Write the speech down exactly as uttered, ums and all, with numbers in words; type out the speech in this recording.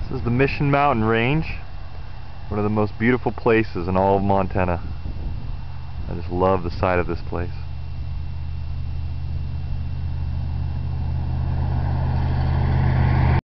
This is the Mission Mountain Range, one of the most beautiful places in all of Montana. I just love the sight of this place.